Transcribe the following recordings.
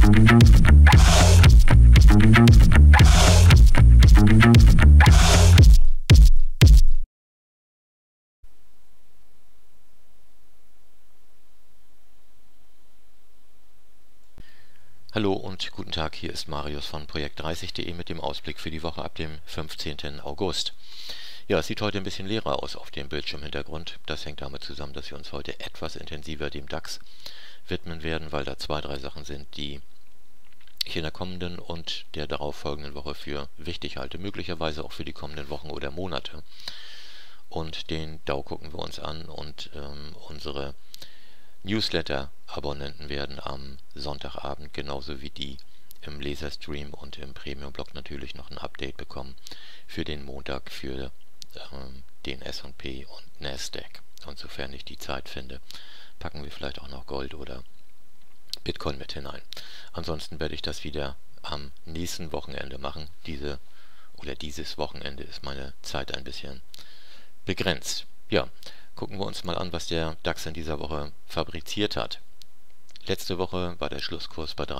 Hallo und guten Tag, hier ist Marius von Projekt30.de mit dem Ausblick für die Woche ab dem 15. August. Ja, es sieht heute ein bisschen leerer aus auf dem Bildschirmhintergrund. Das hängt damit zusammen, dass wir uns heute etwas intensiver dem DAX widmen werden, weil da zwei, drei Sachen sind, die ich in der kommenden und der darauffolgenden Woche für wichtig halte, möglicherweise auch für die kommenden Wochen oder Monate. Und den DAO gucken wir uns an und unsere Newsletter-Abonnenten werden am Sonntagabend genauso wie die im Laserstream und im Premium-Blog natürlich noch ein Update bekommen für den Montag für den S&P und Nasdaq. Und sofern ich die Zeit finde, packen wir vielleicht auch noch Gold oder Bitcoin mit hinein. Ansonsten werde ich das wieder am nächsten Wochenende machen. Dieses Wochenende ist meine Zeit ein bisschen begrenzt. Ja, gucken wir uns mal an, was der DAX in dieser Woche fabriziert hat. Letzte Woche war der Schlusskurs bei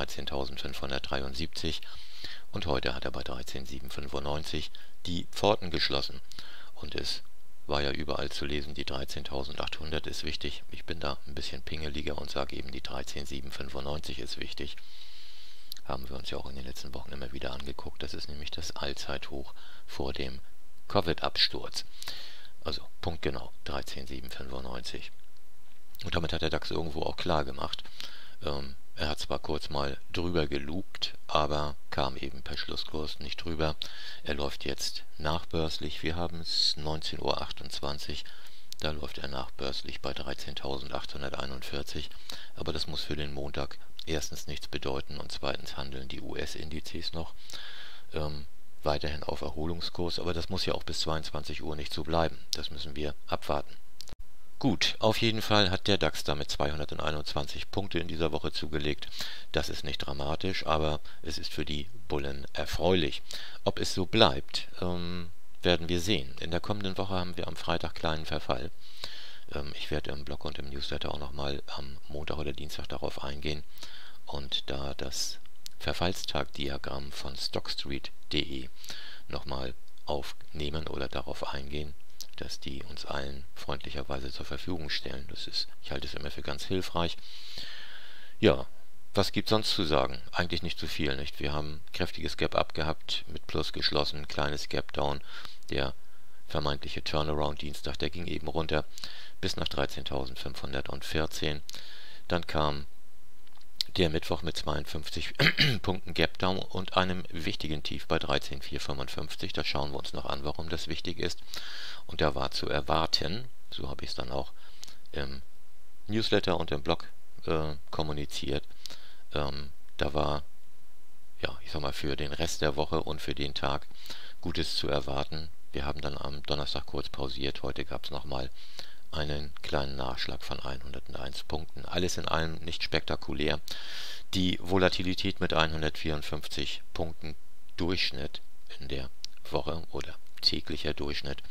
13.573 und heute hat er bei 13.795 die Pforten geschlossen. Und es war ja überall zu lesen, die 13.800 ist wichtig. Ich bin da ein bisschen pingeliger und sage eben, die 13.795 ist wichtig. Haben wir uns ja auch in den letzten Wochen immer wieder angeguckt. Das ist nämlich das Allzeithoch vor dem Covid-Absturz. Also punktgenau 13.795. Und damit hat der DAX irgendwo auch klar gemacht. Er hat zwar kurz mal drüber gelugt, aber kam eben per Schlusskurs nicht drüber. Er läuft jetzt nachbörslich. Wir haben es 19:28 Uhr. Da läuft er nachbörslich bei 13.841. Aber das muss für den Montag erstens nichts bedeuten und zweitens handeln die US-Indizes noch weiterhin auf Erholungskurs, aber das muss ja auch bis 22 Uhr nicht so bleiben. Das müssen wir abwarten. Gut, auf jeden Fall hat der DAX damit 221 Punkte in dieser Woche zugelegt. Das ist nicht dramatisch, aber es ist für die Bullen erfreulich. Ob es so bleibt, werden wir sehen. In der kommenden Woche haben wir am Freitag kleinen Verfall. Ich werde im Blog und im Newsletter auch nochmal am Montag oder Dienstag darauf eingehen. Und da das Verfallstagdiagramm von stockstreet.de nochmal aufnehmen oder darauf eingehen, dass die uns allen freundlicherweise zur Verfügung stellen. Ich halte es immer für ganz hilfreich. Ja, was gibt sonst zu sagen? Eigentlich nicht zu viel, nicht? Wir haben kräftiges Gap-Up gehabt, mit Plus geschlossen, kleines Gap-Down. Der vermeintliche Turnaround-Dienstag, der ging eben runter bis nach 13.514. Dann kam der Mittwoch mit 52 Punkten Gap-Down und einem wichtigen Tief bei 13.455. Da schauen wir uns noch an, warum das wichtig ist. Und da war zu erwarten, so habe ich es dann auch im Newsletter und im Blog kommuniziert, da war, ja, ich sag mal, für den Rest der Woche und für den Tag Gutes zu erwarten. Wir haben dann am Donnerstag kurz pausiert. Heute gab es nochmal einen kleinen Nachschlag von 101 Punkten. Alles in allem nicht spektakulär. Die Volatilität mit 154 Punkten Durchschnitt in der Woche oder täglicher Durchschnitt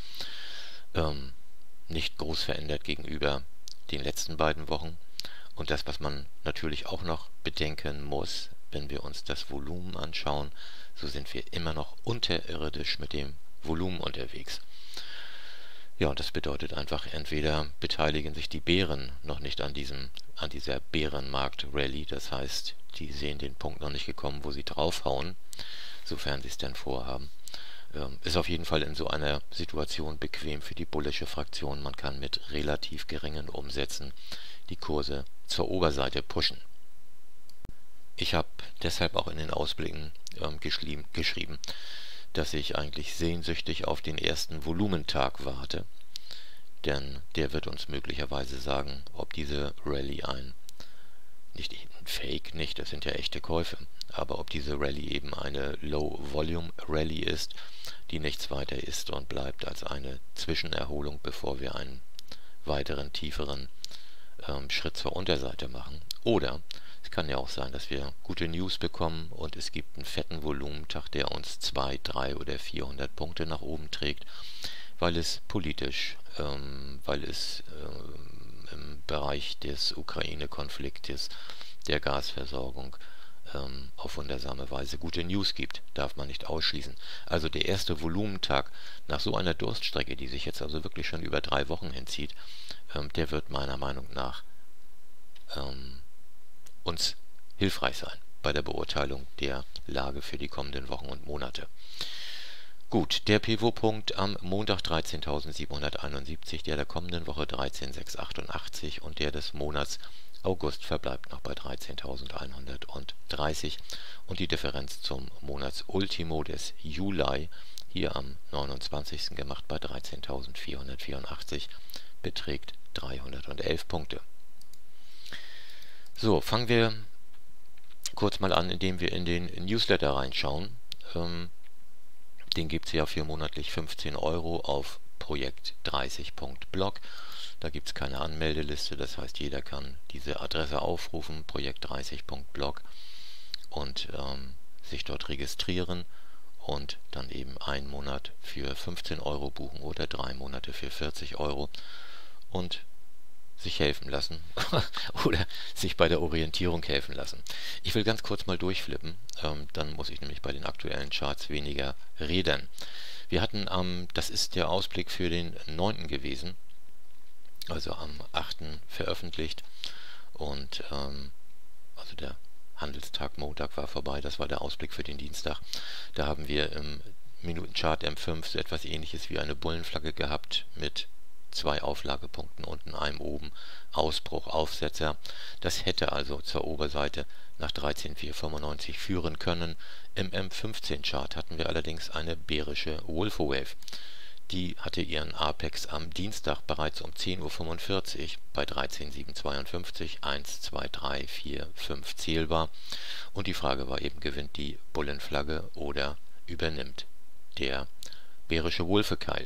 nicht groß verändert gegenüber den letzten beiden Wochen. Und das, was man natürlich auch noch bedenken muss, wenn wir uns das Volumen anschauen, so sind wir immer noch unterirdisch mit dem Volumen unterwegs. Ja, und das bedeutet einfach, entweder beteiligen sich die Bären noch nicht an dieser Bärenmarkt-Rallye, das heißt, die sehen den Punkt noch nicht gekommen, wo sie draufhauen, sofern sie es denn vorhaben. Ist auf jeden Fall in so einer Situation bequem für die bullische Fraktion. Man kann mit relativ geringen Umsätzen die Kurse zur Oberseite pushen. Ich habe deshalb auch in den Ausblicken geschrieben, dass ich eigentlich sehnsüchtig auf den ersten Volumentag warte, denn der wird uns möglicherweise sagen, ob diese Rallye nicht ein Fake, nicht, das sind ja echte Käufe, aber ob diese Rallye eben eine Low-Volume-Rallye ist, die nichts weiter ist und bleibt als eine Zwischenerholung, bevor wir einen weiteren, tieferen Schritt zur Unterseite machen. Oder es kann ja auch sein, dass wir gute News bekommen und es gibt einen fetten Volumentag, der uns 200, 300 oder 400 Punkte nach oben trägt, weil es politisch, weil es im Bereich des Ukraine-Konfliktes, der Gasversorgung auf wundersame Weise gute News gibt. Darf man nicht ausschließen. Also der erste Volumentag nach so einer Durststrecke, die sich jetzt also wirklich schon über 3 Wochen hinzieht, der wird meiner Meinung nach uns hilfreich sein bei der Beurteilung der Lage für die kommenden Wochen und Monate. Gut, der Pivotpunkt am Montag 13.771, der kommenden Woche 13.688 und der des Monats August verbleibt noch bei 13.130 und die Differenz zum Monatsultimo des Juli, hier am 29. gemacht bei 13.484, beträgt 311 Punkte. So, fangen wir kurz mal an, indem wir in den Newsletter reinschauen. Den gibt es ja für monatlich 15 € auf projekt30.blog. Da gibt es keine Anmeldeliste, das heißt, jeder kann diese Adresse aufrufen, projekt30.blog, und sich dort registrieren und dann eben einen Monat für 15 € buchen oder 3 Monate für 40 € und sich helfen lassen oder sich bei der Orientierung helfen lassen. Ich will ganz kurz mal durchflippen, dann muss ich nämlich bei den aktuellen Charts weniger reden. Wir hatten das ist der Ausblick für den 9. gewesen, also am 8. veröffentlicht, und also der Handelstag Montag war vorbei, das war der Ausblick für den Dienstag. Da haben wir im Minutenchart M5 so etwas Ähnliches wie eine Bullenflagge gehabt mit 2 Auflagepunkten unten, einem oben, Ausbruch, Aufsetzer. Das hätte also zur Oberseite nach 13.495 führen können. Im M15-Chart hatten wir allerdings eine bärische Wolfe-Wave. Die hatte ihren Apex am Dienstag bereits um 10.45 Uhr bei 13.752, 1, 2, 3, 4, 5 zählbar. Und die Frage war eben, gewinnt die Bullenflagge oder übernimmt der bärische Wolfe-Keil?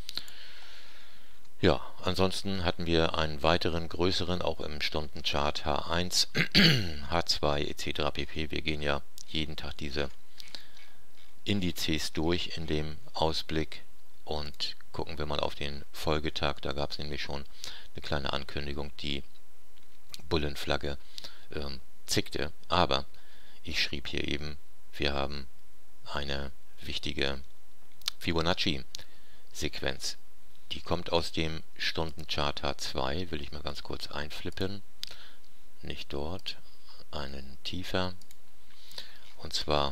Ja, ansonsten hatten wir einen weiteren größeren, auch im Stundenchart H1, H2 etc. pp. Wir gehen ja jeden Tag diese Indizes durch in dem Ausblick und gucken wir mal auf den Folgetag. Da gab es nämlich schon eine kleine Ankündigung, die Bullenflagge zickte. Aber ich schrieb hier eben, wir haben eine wichtige Fibonacci-Sequenz. Die kommt aus dem Stundenchart H2, will ich mal ganz kurz einflippen. Nicht dort, einen tiefer. Und zwar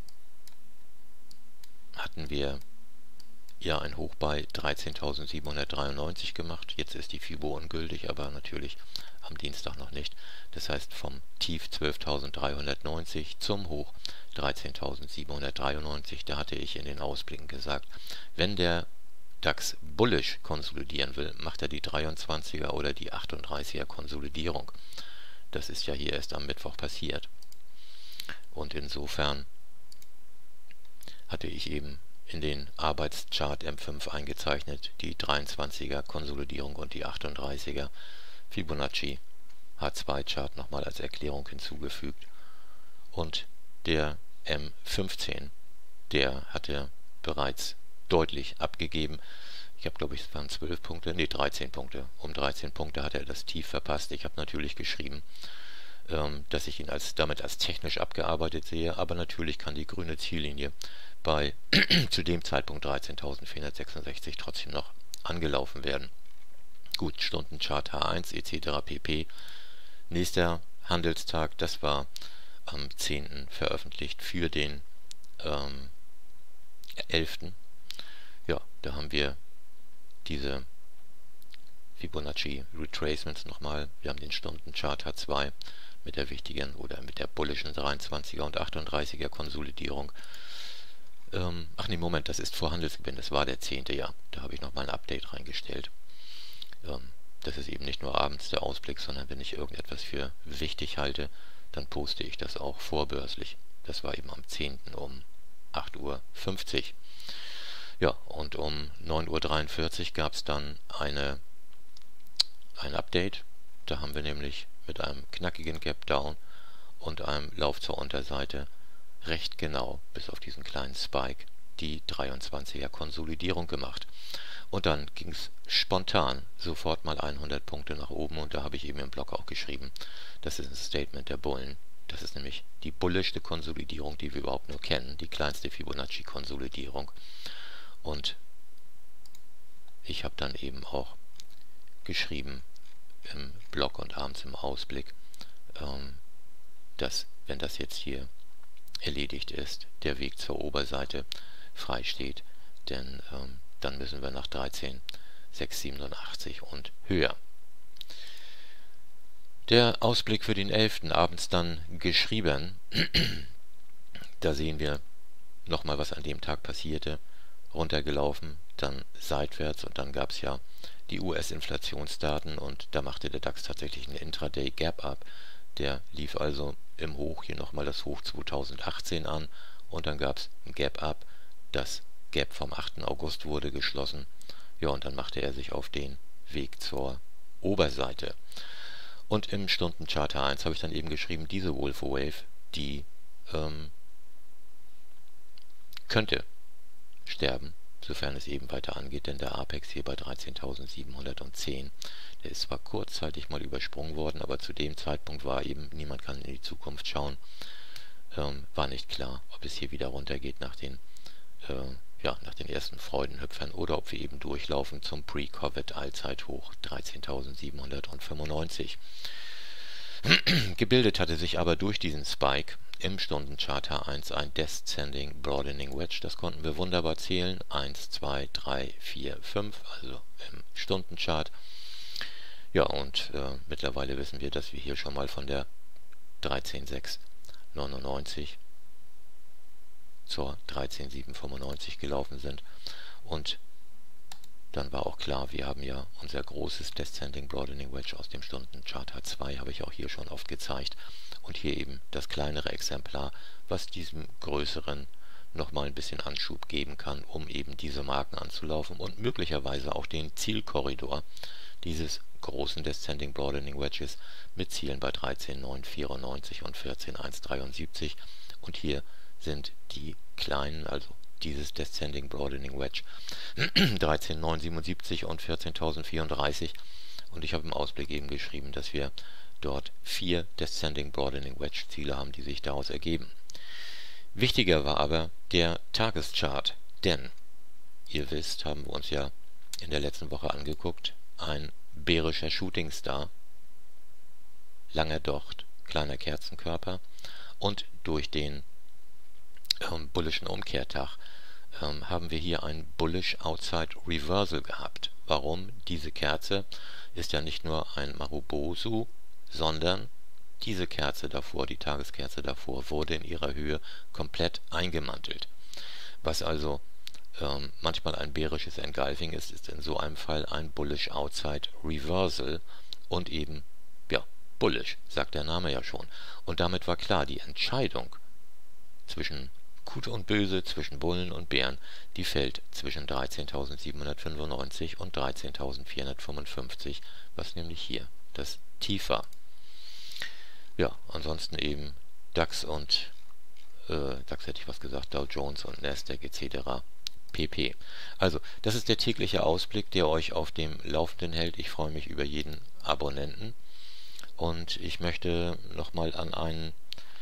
hatten wir ja ein Hoch bei 13.793 gemacht. Jetzt ist die Fibo ungültig, aber natürlich am Dienstag noch nicht. Das heißt, vom Tief 12.390 zum Hoch 13.793. Da hatte ich in den Ausblicken gesagt, wenn der DAX bullish konsolidieren will, macht er die 23er oder die 38er Konsolidierung. Das ist ja hier erst am Mittwoch passiert. Und insofern hatte ich eben in den Arbeitschart M5 eingezeichnet die 23er Konsolidierung und die 38er Fibonacci H2 Chart nochmal als Erklärung hinzugefügt. Und der M15, der hatte bereits deutlich abgegeben. Ich habe, glaube ich, es waren 12 Punkte, nee, 13 Punkte. Um 13 Punkte hat er das Tief verpasst. Ich habe natürlich geschrieben, dass ich ihn damit als technisch abgearbeitet sehe, aber natürlich kann die grüne Ziellinie bei zu dem Zeitpunkt 13.466 trotzdem noch angelaufen werden. Gut, Stundenchart H1 etc. pp. Nächster Handelstag, das war am 10. veröffentlicht für den 11. Ja, da haben wir diese Fibonacci Retracements nochmal. Wir haben den Stundenchart H2 mit der wichtigen oder mit der bullischen 23er und 38er Konsolidierung. Ach nee, Moment, das ist vor Handelsgewinn, das war der 10. Ja, da habe ich nochmal ein Update reingestellt. Das ist eben nicht nur abends der Ausblick, sondern wenn ich irgendetwas für wichtig halte, dann poste ich das auch vorbörslich. Das war eben am 10. um 8.50 Uhr. Ja, und um 9.43 Uhr gab es dann ein Update. Da haben wir nämlich mit einem knackigen Gap Down und einem Lauf zur Unterseite recht genau, bis auf diesen kleinen Spike, die 23er Konsolidierung gemacht. Und dann ging es spontan sofort mal 100 Punkte nach oben und da habe ich eben im Blog auch geschrieben, das ist ein Statement der Bullen, Das ist nämlich die bullischste Konsolidierung, die wir überhaupt nur kennen, die kleinste Fibonacci-Konsolidierung. Und ich habe dann eben auch geschrieben im Blog und abends im Ausblick, dass, wenn das jetzt hier erledigt ist, der Weg zur Oberseite frei steht, denn dann müssen wir nach 13,687 und höher. Der Ausblick für den 11. abends dann geschrieben. Da sehen wir nochmal, was an dem Tag passierte. Runtergelaufen, dann seitwärts und dann gab es ja die US-Inflationsdaten und da machte der DAX tatsächlich einen Intraday Gap Up. Der lief also im Hoch hier nochmal das Hoch 2018 an und dann gab es ein Gap Up. Das Gap vom 8. August wurde geschlossen. Ja, und dann machte er sich auf den Weg zur Oberseite. Und im Stundenchart H1 habe ich dann eben geschrieben, diese Wolf Wave, die könnte sterben, sofern es eben weiter angeht, denn der Apex hier bei 13.710, der ist zwar kurzzeitig mal übersprungen worden, aber zu dem Zeitpunkt war eben, niemand kann in die Zukunft schauen, war nicht klar, ob es hier wieder runtergeht nach den ersten Freudenhüpfern oder ob wir eben durchlaufen zum Pre-Covid-Allzeithoch 13.795. Gebildet hatte sich aber durch diesen Spike im Stundenchart H1 ein Descending Broadening Wedge. Das konnten wir wunderbar zählen. 1, 2, 3, 4, 5, also im Stundenchart. Ja, und mittlerweile wissen wir, dass wir hier schon mal von der 13.699 zur 13.795 gelaufen sind. Und dann war auch klar, wir haben ja unser großes Descending Broadening Wedge aus dem Stundenchart H2, habe ich auch hier schon oft gezeigt. Und hier eben das kleinere Exemplar, was diesem größeren nochmal ein bisschen Anschub geben kann, um eben diese Marken anzulaufen und möglicherweise auch den Zielkorridor dieses großen Descending Broadening Wedges mit Zielen bei 13.994 und 14.173. Und hier sind die kleinen, also dieses Descending Broadening Wedge 13.977 und 14.034 und ich habe im Ausblick eben geschrieben, dass wir dort 4 Descending Broadening Wedge Ziele haben, die sich daraus ergeben. Wichtiger war aber der Tageschart, denn ihr wisst, haben wir uns ja in der letzten Woche angeguckt, ein bärischer Shooting Star, langer Docht, kleiner Kerzenkörper und durch den bullischen Umkehrtag haben wir hier ein Bullish Outside Reversal gehabt. Warum? Diese Kerze ist ja nicht nur ein Marubozu, sondern diese Kerze davor, die Tageskerze davor, wurde in ihrer Höhe komplett eingemantelt. Was also manchmal ein bärisches Engulfing ist, ist in so einem Fall ein Bullish Outside Reversal und eben, ja, bullish, sagt der Name ja schon. Und damit war klar, die Entscheidung zwischen Gut und Böse, zwischen Bullen und Bären, die fällt zwischen 13.795 und 13.455, was nämlich hier das Tief war. Ja, ansonsten eben DAX und DAX hätte ich was gesagt, Dow Jones und Nasdaq etc. pp. Also, das ist der tägliche Ausblick, der euch auf dem Laufenden hält. Ich freue mich über jeden Abonnenten und ich möchte nochmal an einen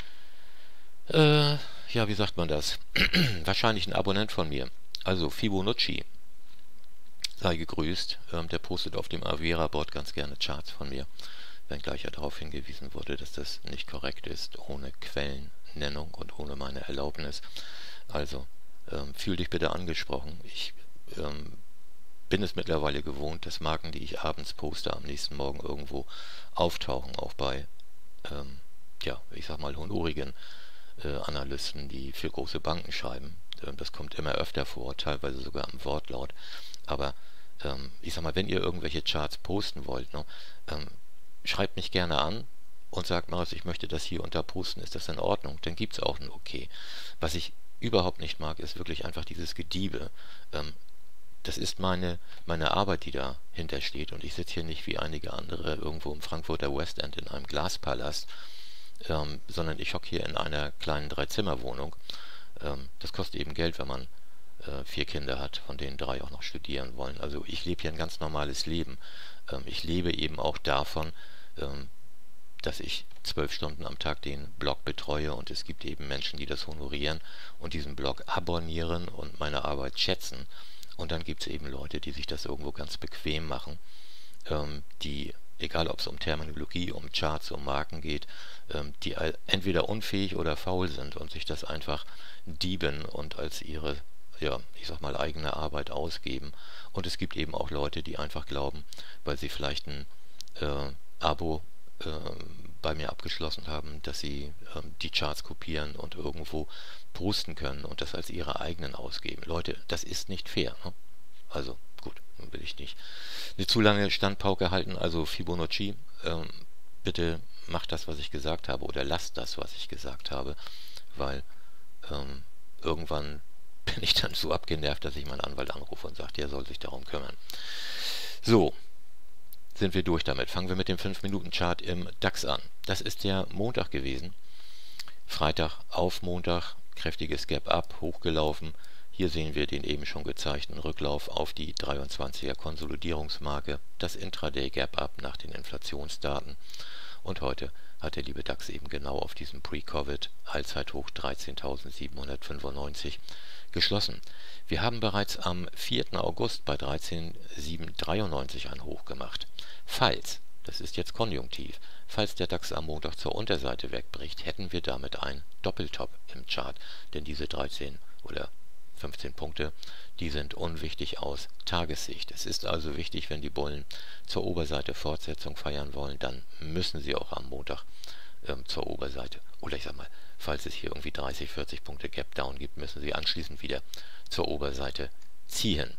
ja, wie sagt man das? Wahrscheinlich ein Abonnent von mir. Also Fibonacci. Sei gegrüßt. Der postet auf dem Avera-Board ganz gerne Charts von mir. Wenngleich ja darauf hingewiesen wurde, dass das nicht korrekt ist, ohne Quellennennung und ohne meine Erlaubnis. Also, fühl dich bitte angesprochen. Ich bin es mittlerweile gewohnt, dass Marken, die ich abends poste, am nächsten Morgen irgendwo auftauchen, auch bei, ja, ich sag mal, honorigen Analysten, die für große Banken schreiben. Das kommt immer öfter vor, teilweise sogar im Wortlaut. Aber ich sag mal, wenn ihr irgendwelche Charts posten wollt, ne, schreibt mich gerne an und sagt mal, ich möchte das hier und da posten, ist das in Ordnung? Dann gibt es auch ein Okay. Was ich überhaupt nicht mag, ist wirklich einfach dieses Gediebe. Das ist meine Arbeit, die dahinter steht. Und ich sitze hier nicht wie einige andere irgendwo im Frankfurter West End in einem Glaspalast, sondern ich hocke hier in einer kleinen 3-Zimmer-Wohnung. Das kostet eben Geld, wenn man 4 Kinder hat, von denen 3 auch noch studieren wollen. Also ich lebe hier ein ganz normales Leben. Ich lebe eben auch davon, dass ich 12 Stunden am Tag den Blog betreue und es gibt eben Menschen, die das honorieren und diesen Blog abonnieren und meine Arbeit schätzen. Und dann gibt es eben Leute, die sich das irgendwo ganz bequem machen, die, egal ob es um Terminologie, um Charts, um Marken geht, die entweder unfähig oder faul sind und sich das einfach dieben und als ihre, ja, ich sag mal, eigene Arbeit ausgeben. Und es gibt eben auch Leute, die einfach glauben, weil sie vielleicht ein Abo bei mir abgeschlossen haben, dass sie die Charts kopieren und irgendwo posten können und das als ihre eigenen ausgeben. Leute, das ist nicht fair, ne? Also gut, dann will ich nicht eine zu lange Standpauke halten. Also Fibonacci, bitte macht das, was ich gesagt habe, oder lasst das, was ich gesagt habe, weil irgendwann bin ich dann so abgenervt, dass ich meinen Anwalt anrufe und sage, der soll sich darum kümmern. So, sind wir durch damit. Fangen wir mit dem 5-Minuten-Chart im DAX an. Das ist der Montag gewesen. Freitag auf Montag, kräftiges Gap-Up, hochgelaufen. Hier sehen wir den eben schon gezeigten Rücklauf auf die 23er Konsolidierungsmarke, das Intraday Gap-Up nach den Inflationsdaten. Und heute hat der liebe DAX eben genau auf diesem Pre-Covid Allzeithoch 13.795 geschlossen. Wir haben bereits am 4. August bei 13.793 ein Hoch gemacht. Falls, das ist jetzt konjunktiv, falls der DAX am Montag zur Unterseite wegbricht, hätten wir damit ein Doppeltop im Chart, denn diese 13 oder 15 Punkte, die sind unwichtig aus Tagessicht. Es ist also wichtig, wenn die Bullen zur Oberseite Fortsetzung feiern wollen, dann müssen sie auch am Montag zur Oberseite. Oder ich sag mal, falls es hier irgendwie 30, 40 Punkte Gap Down gibt, müssen sie anschließend wieder zur Oberseite ziehen.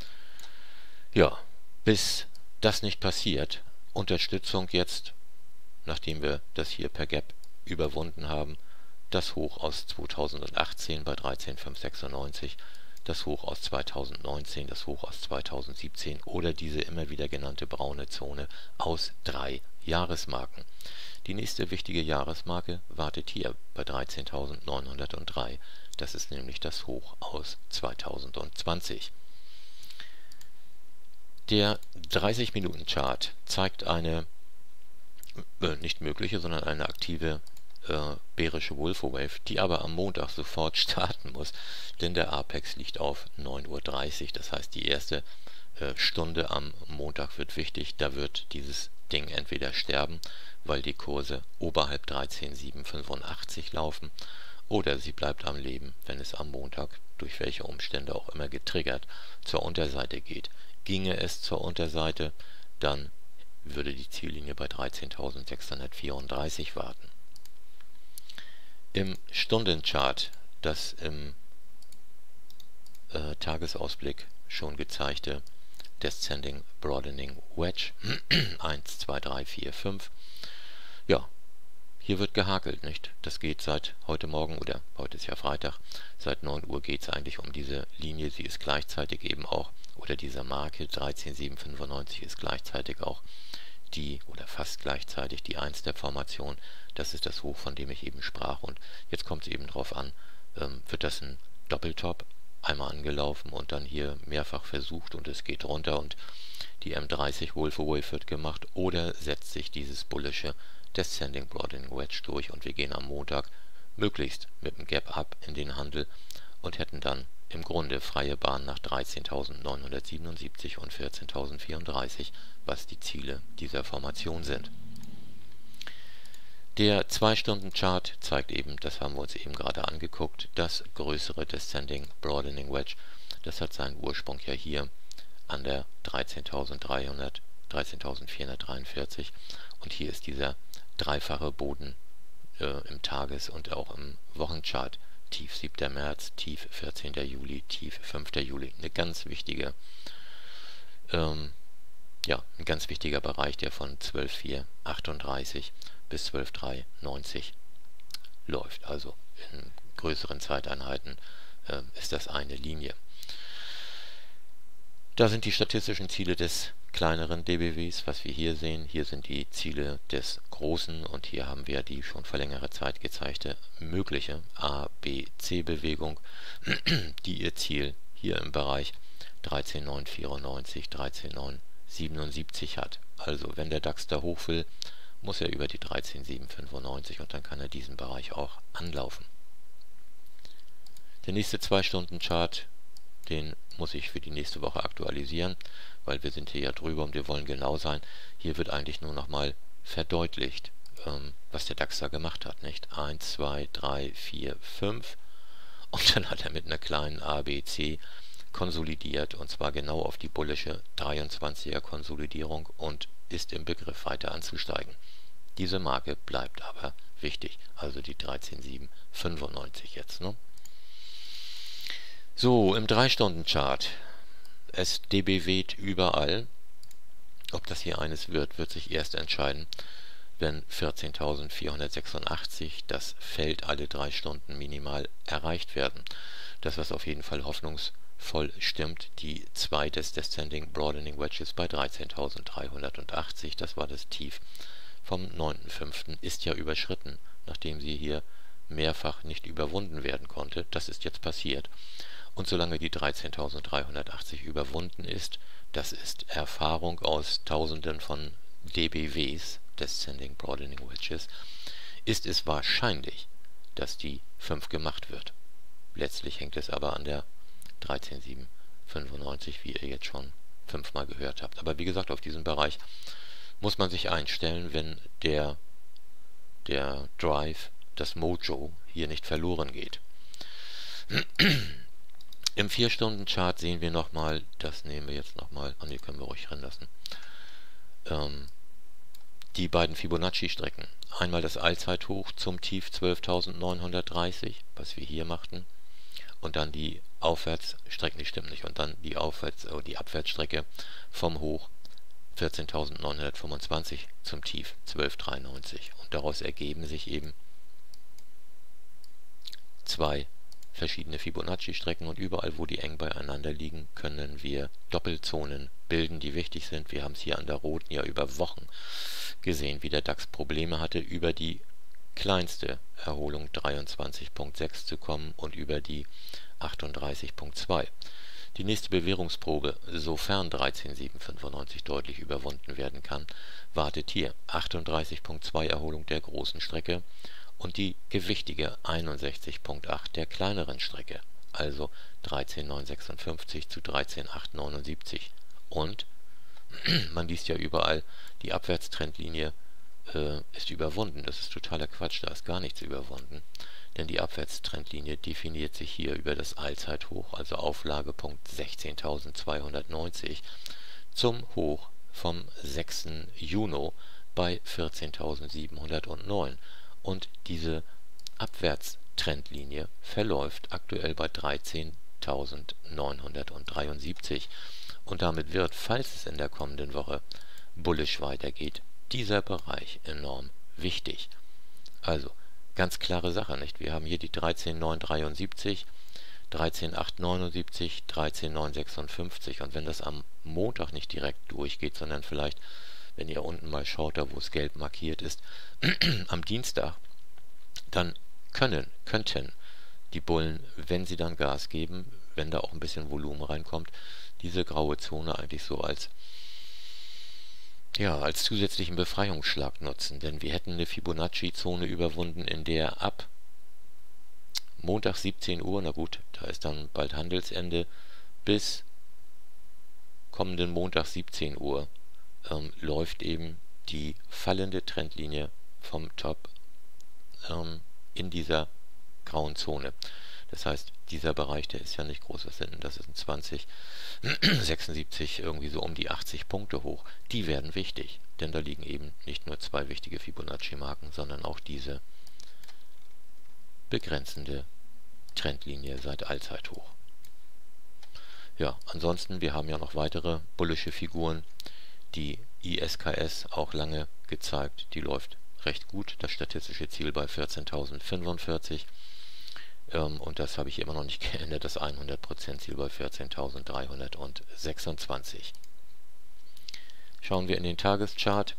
Ja, bis das nicht passiert, Unterstützung jetzt, nachdem wir das hier per Gap überwunden haben, das Hoch aus 2018 bei 13.596, das Hoch aus 2019, das Hoch aus 2017 oder diese immer wieder genannte braune Zone aus 3 Jahresmarken. Die nächste wichtige Jahresmarke wartet hier bei 13.903. Das ist nämlich das Hoch aus 2020. Der 30-Minuten-Chart zeigt eine nicht mögliche, sondern eine aktive bärische Wolfowave, die aber am Montag sofort starten muss, denn der Apex liegt auf 9:30 Uhr. Das heißt, die erste Stunde am Montag wird wichtig. Da wird dieses Ding entweder sterben, weil die Kurse oberhalb 13.785 laufen, oder sie bleibt am Leben, wenn es am Montag, durch welche Umstände auch immer getriggert, zur Unterseite geht. Ginge es zur Unterseite, dann würde die Ziellinie bei 13.634 warten. Im Stundenchart, das im Tagesausblick schon gezeigte Descending Broadening Wedge 1, 2, 3, 4, 5. Ja, hier wird gehakelt, nicht? Das geht seit heute Morgen, oder heute ist ja Freitag, seit 9 Uhr geht es eigentlich um diese Linie. Sie ist gleichzeitig eben auch, oder diese Marke 13.795 ist gleichzeitig auch die, oder fast gleichzeitig die 1 der Formation. Das ist das Hoch, von dem ich eben sprach. Und jetzt kommt es eben drauf an, wird das ein Doppeltop, einmal angelaufen und dann hier mehrfach versucht und es geht runter und die M30 Wolfowave wird gemacht, oder setzt sich dieses bullische Descending Broadening Wedge durch und wir gehen am Montag möglichst mit dem Gap Up in den Handel und hätten dann im Grunde freie Bahn nach 13.977 und 14.034, was die Ziele dieser Formation sind. Der 2-Stunden-Chart zeigt eben, das haben wir uns eben gerade angeguckt, das größere Descending Broadening Wedge. Das hat seinen Ursprung ja hier an der 13.443 und hier ist dieser dreifache Boden im Tages- und auch im Wochenchart. Tief 7. März, Tief 14. Juli, Tief 5. Juli. Eine ganz wichtige, ein ganz wichtiger Bereich, der von 12.438 bis 12.390 läuft. Also in größeren Zeiteinheiten ist das eine Linie. Da sind die statistischen Ziele des kleineren DBWs, was wir hier sehen. Hier sind die Ziele des großen und hier haben wir die schon vor längerer Zeit gezeigte mögliche A-B-C-Bewegung, die ihr Ziel hier im Bereich 13.994, 13.977 hat. Also wenn der DAX da hoch will muss er über die 13,795 und dann kann er diesen Bereich auch anlaufen. Der nächste 2-Stunden-Chart, den muss ich für die nächste Woche aktualisieren, weil wir sind hier ja drüber und wir wollen genau sein. Hier wird eigentlich nur nochmal verdeutlicht, was der DAX da gemacht hat, nicht? 1, 2, 3, 4, 5 und dann hat er mit einer kleinen ABC konsolidiert und zwar genau auf die bullische 23er Konsolidierung und ist im Begriff weiter anzusteigen. Diese Marke bleibt aber wichtig, also die 13,795 jetzt, ne? So, im 3-Stunden-Chart. Es DBWt überall. Ob das hier eines wird sich erst entscheiden, wenn 14.486, das Feld alle 3 Stunden minimal erreicht werden. Das, was auf jeden Fall hoffnungsvoll stimmt, die 2 des Descending Broadening Wedges bei 13.380, das war das Tief vom 9.5. ist ja überschritten, nachdem sie hier mehrfach nicht überwunden werden konnte. Das ist jetzt passiert. Und solange die 13.380 überwunden ist, das ist Erfahrung aus Tausenden von DBWs, Descending Broadening Wedges, ist es wahrscheinlich, dass die 5 gemacht wird. Letztlich hängt es aber an der 13,795, wie ihr jetzt schon 5-mal gehört habt. Aber wie gesagt, auf diesen Bereich muss man sich einstellen, wenn der Drive, das Mojo, hier nicht verloren geht. Im 4-Stunden-Chart sehen wir nochmal, das nehmen wir jetzt nochmal, an die können wir ruhig drin lassen, die beiden Fibonacci-Strecken. Einmal das Allzeithoch zum Tief 12.930, was wir hier machten, und dann die Aufwärtsstrecken, die stimmt nicht, und dann die Abwärtsstrecke vom Hoch 14.925 zum Tief 12.93. Und daraus ergeben sich eben 2 verschiedene Fibonacci-Strecken und überall, wo die eng beieinander liegen, können wir Doppelzonen bilden, die wichtig sind. Wir haben es hier an der roten ja über Wochen gesehen, wie der DAX Probleme hatte, über die kleinste Erholung 23,6 zu kommen und über die 38,2. Die nächste Bewährungsprobe, sofern 13,795 deutlich überwunden werden kann, wartet hier 38,2 Erholung der großen Strecke und die gewichtige 61,8 der kleineren Strecke, also 13,956 zu 13,879. Und man liest ja überall, die Abwärtstrendlinie ist überwunden. Das ist totaler Quatsch, da ist gar nichts überwunden. Denn die Abwärtstrendlinie definiert sich hier über das Allzeithoch, also Auflagepunkt 16.290, zum Hoch vom 6. Juni bei 14.709. Und diese Abwärtstrendlinie verläuft aktuell bei 13.973. Und damit wird, falls es in der kommenden Woche bullisch weitergeht, dieser Bereich enorm wichtig. Also, ganz klare Sache, nicht? Wir haben hier die 13.973, 13.879, 13.956 und wenn das am Montag nicht direkt durchgeht, sondern vielleicht, wenn ihr unten mal schaut, da wo es gelb markiert ist, am Dienstag, dann könnten die Bullen, wenn sie dann Gas geben, wenn da auch ein bisschen Volumen reinkommt, diese graue Zone eigentlich so als zusätzlichen Befreiungsschlag nutzen, denn wir hätten eine Fibonacci-Zone überwunden, in der ab Montag 17 Uhr, na gut, da ist dann bald Handelsende, bis kommenden Montag 17 Uhr läuft eben die fallende Trendlinie vom Top in dieser grauen Zone. Das heißt, dieser Bereich, der ist ja nicht groß, was sind denn das? Ist ein 20, 76, irgendwie so um die 80 Punkte hoch. Die werden wichtig, denn da liegen eben nicht nur 2 wichtige Fibonacci-Marken, sondern auch diese begrenzende Trendlinie seit Allzeithoch. Ja, ansonsten, wir haben ja noch weitere bullische Figuren. Die ISKS auch lange gezeigt, die läuft recht gut. Das statistische Ziel bei 14.045. Und das habe ich immer noch nicht geändert, das 100% Ziel bei 14.326. Schauen wir in den Tageschart.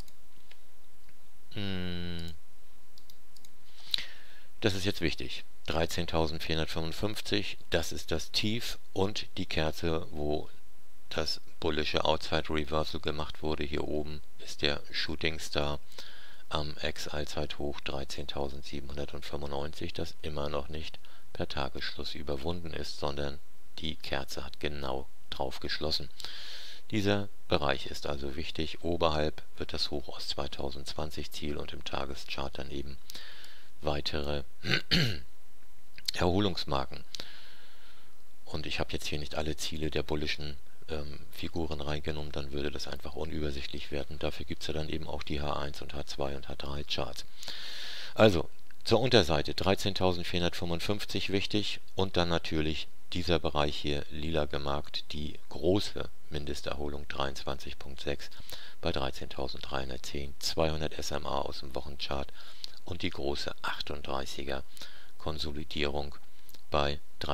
Das ist jetzt wichtig. 13.455, das ist das Tief und die Kerze, wo das bullische Outside Reversal gemacht wurde. Hier oben ist der Shooting Star am Ex-Allzeithoch 13.795, das immer noch nicht per Tagesschluss überwunden ist, sondern die Kerze hat genau drauf geschlossen. Dieser Bereich ist also wichtig. Oberhalb wird das Hoch aus 2020 Ziel und im Tageschart dann eben weitere Erholungsmarken. Und ich habe jetzt hier nicht alle Ziele der bullischen Figuren reingenommen, dann würde das einfach unübersichtlich werden. Dafür gibt es ja dann eben auch die H1 und H2 und H3 Charts. Also zur Unterseite 13.455 wichtig und dann natürlich dieser Bereich hier lila gemarkt, die große Mindesterholung 23.6 bei 13.310, 200 SMA aus dem Wochenchart und die große 38er Konsolidierung bei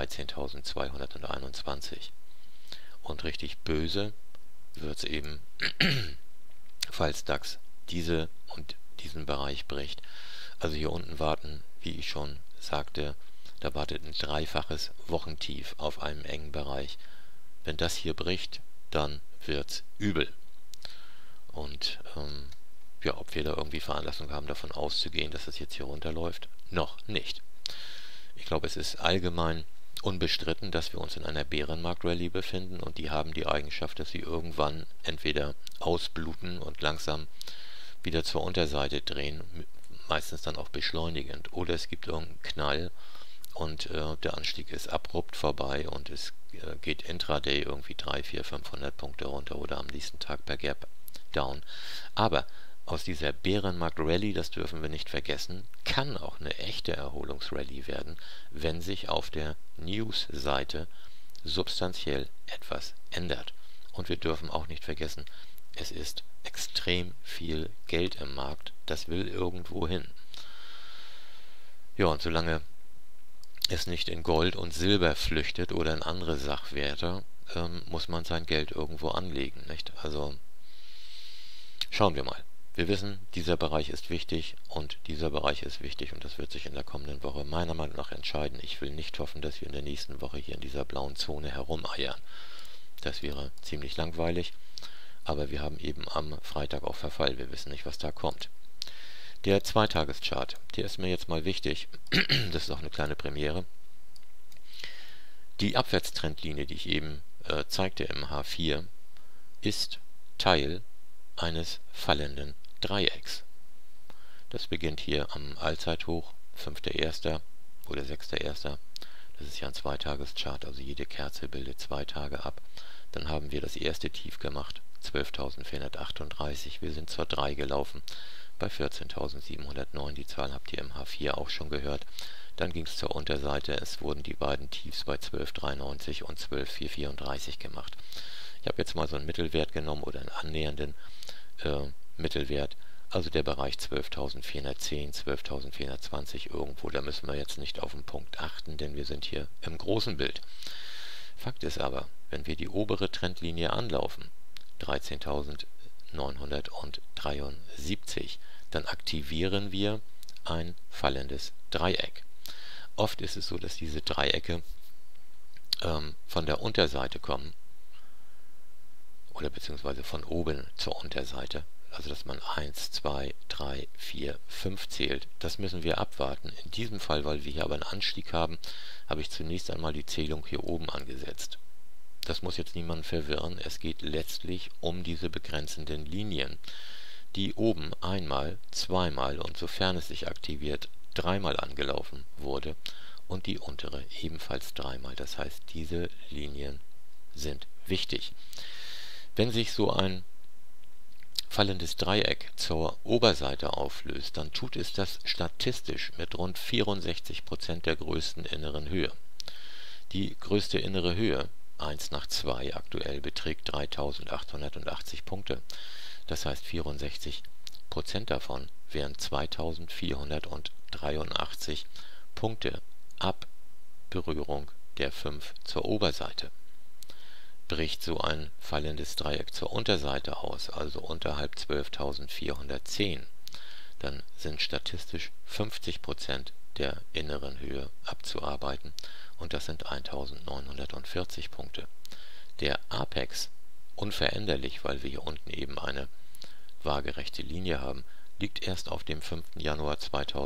13.221. Und richtig böse wird es eben, falls DAX diesen Bereich bricht. Also hier unten warten, wie ich schon sagte, da wartet ein dreifaches Wochentief auf einem engen Bereich. Wenn das hier bricht, dann wird's übel. Und ja, ob wir da irgendwie Veranlassung haben, davon auszugehen, dass das jetzt hier runterläuft, noch nicht. Ich glaube, es ist allgemein unbestritten, dass wir uns in einer Bärenmarkt-Rallye befinden und die haben die Eigenschaft, dass sie irgendwann entweder ausbluten und langsam wieder zur Unterseite drehen, meistens dann auch beschleunigend, oder es gibt irgendeinen Knall und der Anstieg ist abrupt vorbei und es geht intraday irgendwie 300, 400, 500 Punkte runter oder am nächsten Tag per Gap down. Aber aus dieser Bärenmarkt-Rallye, das dürfen wir nicht vergessen, kann auch eine echte Erholungsrallye werden, wenn sich auf der News-Seite substanziell etwas ändert. Und wir dürfen auch nicht vergessen, es ist extrem viel Geld im Markt, das will irgendwo hin. Ja, und solange es nicht in Gold und Silber flüchtet oder in andere Sachwerte, muss man sein Geld irgendwo anlegen, nicht? Also schauen wir mal. Wir wissen, dieser Bereich ist wichtig und dieser Bereich ist wichtig und das wird sich in der kommenden Woche meiner Meinung nach entscheiden. Ich will nicht hoffen, dass wir in der nächsten Woche hier in dieser blauen Zone herumeiern. Das wäre ziemlich langweilig, aber wir haben eben am Freitag auch Verfall. Wir wissen nicht, was da kommt. Der Zweitageschart, der ist mir jetzt mal wichtig. Das ist auch eine kleine Premiere. Die Abwärtstrendlinie, die ich eben zeigte im H4, ist Teil eines fallenden Dreiecks. Das beginnt hier am Allzeithoch, 5.1. oder 6.1. Das ist ja ein Zweitageschart, also jede Kerze bildet 2 Tage ab. Dann haben wir das erste Tief gemacht, 12.438. Wir sind zur 3 gelaufen bei 14.709. Die Zahl habt ihr im H4 auch schon gehört. Dann ging es zur Unterseite. Es wurden die beiden Tiefs bei 12.390 und 12.434 gemacht. Ich habe jetzt mal so einen Mittelwert genommen oder einen annähernden Mittelwert, also der Bereich 12.410, 12.420 irgendwo, da müssen wir jetzt nicht auf den Punkt achten, denn wir sind hier im großen Bild. Fakt ist aber, wenn wir die obere Trendlinie anlaufen, 13.973, dann aktivieren wir ein fallendes Dreieck. Oft ist es so, dass diese Dreiecke von der Unterseite kommen, oder beziehungsweise von oben zur Unterseite, also dass man 1, 2, 3, 4, 5 zählt. Das müssen wir abwarten. In diesem Fall, weil wir hier aber einen Anstieg haben, habe ich zunächst einmal die Zählung hier oben angesetzt. Das muss jetzt niemanden verwirren. Es geht letztlich um diese begrenzenden Linien, die oben einmal, zweimal und sofern es sich aktiviert, 3-mal angelaufen wurde und die untere ebenfalls 3-mal. Das heißt, diese Linien sind wichtig. Wenn sich so ein fallendes Dreieck zur Oberseite auflöst, dann tut es das statistisch mit rund 64% der größten inneren Höhe. Die größte innere Höhe, 1 nach 2 aktuell, beträgt 3.880 Punkte. Das heißt 64% davon wären 2.483 Punkte ab Berührung der 5 zur Oberseite. Bricht so ein fallendes Dreieck zur Unterseite aus, also unterhalb 12.410, dann sind statistisch 50% der inneren Höhe abzuarbeiten und das sind 1.940 Punkte. Der Apex unveränderlich, weil wir hier unten eben eine waagerechte Linie haben, liegt erst auf dem 5. Januar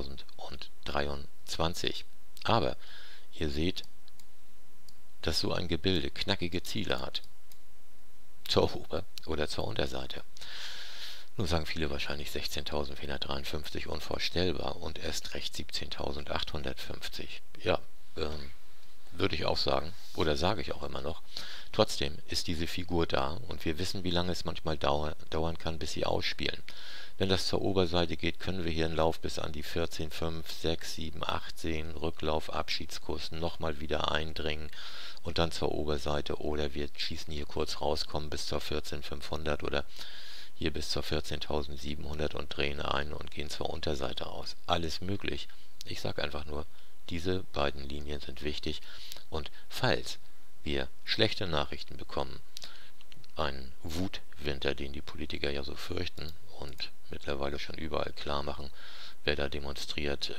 2023. Aber ihr seht, dass so ein Gebilde knackige Ziele hat. Zur Ober- oder zur Unterseite. Nun sagen viele wahrscheinlich 16.453 unvorstellbar und erst recht 17.850. Ja, würde ich auch sagen, oder sage ich auch immer noch. Trotzdem ist diese Figur da und wir wissen, wie lange es manchmal dauern kann, bis sie ausspielen. Wenn das zur Oberseite geht, können wir hier einen Lauf bis an die 14, 5, 6, 7, 8 sehen, Rücklauf, Abschiedskurs, nochmal wieder eindringen und dann zur Oberseite, oder wir schießen hier kurz raus, kommen bis zur 14.500 oder hier bis zur 14.700 und drehen ein und gehen zur Unterseite aus. Alles möglich. Ich sage einfach nur, diese beiden Linien sind wichtig und falls wir schlechte Nachrichten bekommen, einen Wutwinter, den die Politiker ja so fürchten und mittlerweile schon überall klar machen, wer da demonstriert,